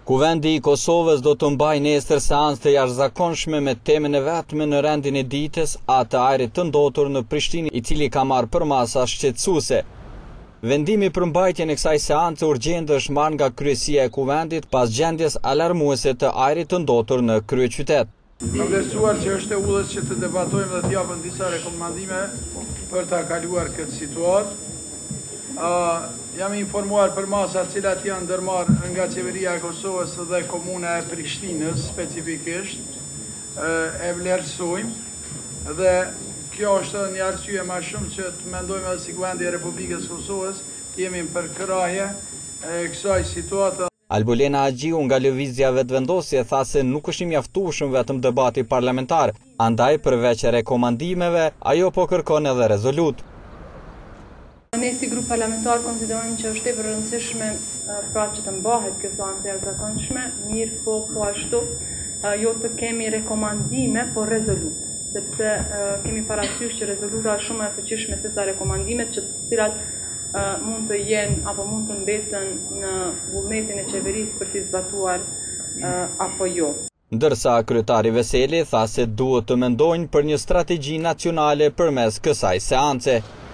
Kuvendi i Kosovës do të mbajë nesër seancë të jashtëzakonshme me temën e vetme në rendin e ditës, atë të ajrit të ndotur në Prishtinë, i cili ka marrë përmasa shqetësuese. Vendimi për mbajtjen e kësaj seance urgjente është marrë nga kryesia e kuvendit pas gjendjes alarmuese të ajrit të ndotur në kryeqytet. Kam vlerësuar që është e udhës që të debatojmë dhe të japim disa rekomandime për ta kaluar këtë situatë. Jam informuar për masat cilat janë ndërmarrë nga qeveria e Kosovës dhe komuna e Prishtinës specifikisht, e vlerësojmë dhe kjo është një arsye më shumë që të mendojmë edhe si kuvendi i Republikës Kosovës jemi për krahje kësaj situate. Albulena Agjiu nga lëvizja vetëvendosje tha se nuk është i mjaftueshëm vetëm debati parlamentar, andaj përveç rekomandimeve ajo po kërkon edhe rezolut. Ne si grup parlamentar konsiderojmë që është e rëndësishme pra që të mbahet kjo seancë e jashtëzakonshme, mirë po ashtu jo të kemi rekomandime, por rezolut, sepse kemi parasysh që rezoluta është shumë e fuqishme se sa rekomandimet që të cilat mund të jenë apo mund të mbeten në vullnetin e qeverisë për t'i zbatuar apo jo. Ndërsa kryetari Veseli tha se duhet të mendojnë për një strategji nacionale përmes kësaj seance.